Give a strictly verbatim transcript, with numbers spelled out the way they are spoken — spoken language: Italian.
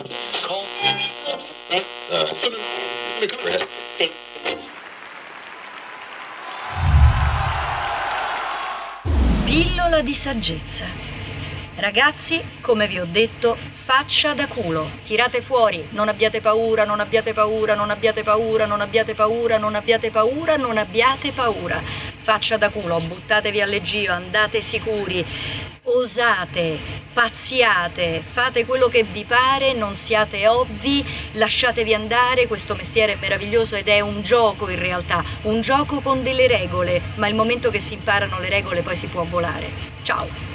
Pillola di saggezza. Ragazzi, come vi ho detto, faccia da culo, tirate fuori, non abbiate paura, non abbiate paura, non abbiate paura, non abbiate paura, non abbiate paura, non abbiate paura. Faccia da culo, buttatevi alle Gio, andate sicuri, osate, pazziate, fate quello che vi pare, non siate ovvi, lasciatevi andare, questo mestiere è meraviglioso ed è un gioco in realtà, un gioco con delle regole, ma il momento che si imparano le regole poi si può volare. Ciao!